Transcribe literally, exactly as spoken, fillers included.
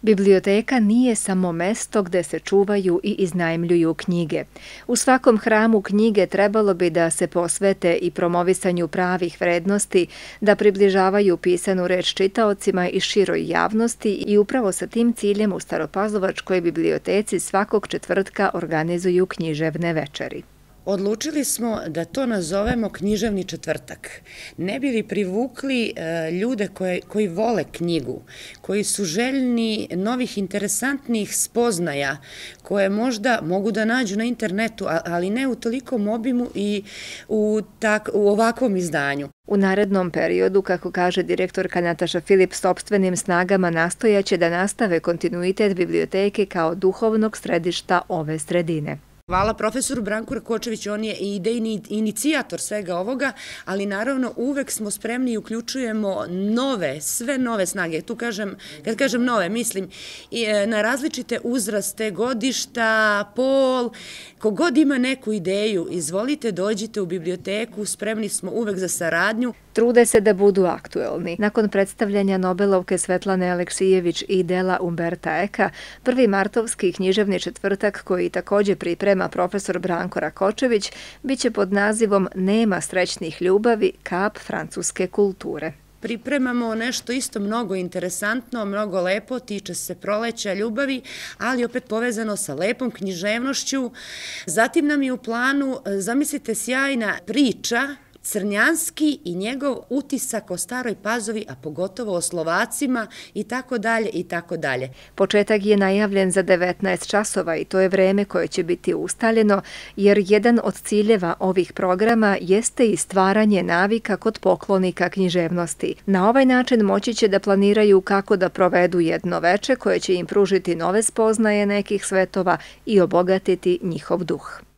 Biblioteka nije samo mesto gde se čuvaju i iznajmljuju knjige. U svakom hramu knjige trebalo bi da se posvete i promovisanju pravih vrednosti, da približavaju pisanu reč čitaocima i široj javnosti i upravo sa tim ciljem u Staropazovačkoj biblioteci svakog četvrtka organizuju književne večeri. Odlučili smo da to nazovemo književni četvrtak. Ne bi li privukli ljude koji vole knjigu, koji su željni novih interesantnih spoznaja, koje možda mogu da nađu na internetu, ali ne u tolikom obimu i u ovakvom izdanju. U narednom periodu, kako kaže direktorka Nataša Filip, sopstvenim snagama nastojaće da nastave kontinuitet biblioteke kao duhovnog središta ove sredine. Hvala profesoru Branku Rakočeviću, on je i idejni inicijator svega ovoga, ali naravno uvek smo spremni i uključujemo nove, sve nove snage. Tu kažem, kad kažem nove, mislim na različite uzraste, godišta, pol, kogod ima neku ideju, izvolite, dođite u biblioteku, spremni smo uvek za saradnju. Trude se da budu aktuelni. Nakon predstavljanja Nobelovke Svetlane Aleksijević i dela Umberta Eka, prvi martovski književni četvrtak koji također priprema profesor Branko Rakočević biće pod nazivom Nema srećnih ljubavi, kap francuske kulture. Pripremamo nešto isto mnogo interesantno, mnogo lepo, tiče se proleća, ljubavi, ali opet povezano sa lepom književnošću. Zatim nam je u planu, zamislite, sjajna priča, Crnjanski i njegov utisak o Staroj Pazovi, a pogotovo o Slovacima i tako dalje i tako dalje. Početak je najavljen za devetnaest časova i to je vreme koje će biti ustaljeno, jer jedan od ciljeva ovih programa jeste i stvaranje navika kod poklonika književnosti. Na ovaj način moći će da planiraju kako da provedu jedno veče koje će im pružiti nove spoznaje nekih svetova i obogatiti njihov duh.